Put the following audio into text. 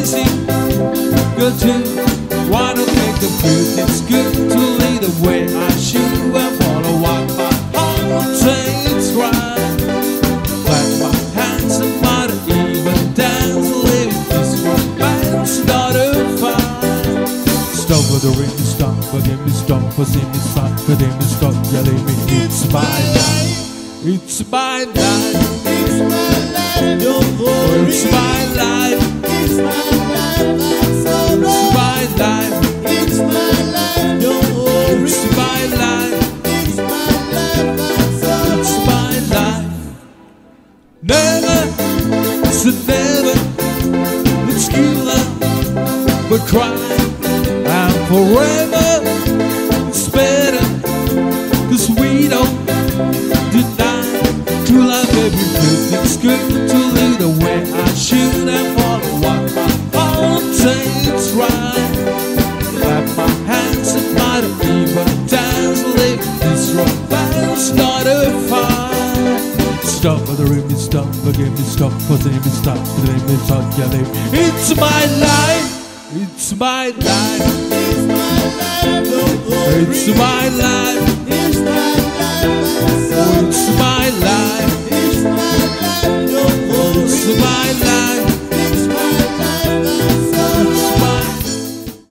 crazy. Good to wanna make the truth. It's good to lead the way I should and follow what my heart takes right. Clap my hands and might even dance. Live this romance, not a fight. Stop for the ring, stop for give me stop for see me stop for give me stop yelling me. It's my life. It's my life. It's my life. Don't worry. It's my life. It's my life. It's my life. It's my life. Don't worry. It's my life. It's my life. It's my life. Never, it's a never. It's killer, but cry. And forever, it's better. 'Cause we don't deny true love every place. It's good to lead the way I should and follow what my heart takes right. Clap my hands and might even dance. Live this romance, not a fight. Stop for the rhythm, stop, forgive me, stop, forgive me, stop, forgive me, stop, yelling. It's my life. It's my life. It's my life. Don't worry. It's my life. It's my life. It's my life. It's my life. Don't worry. It's my life.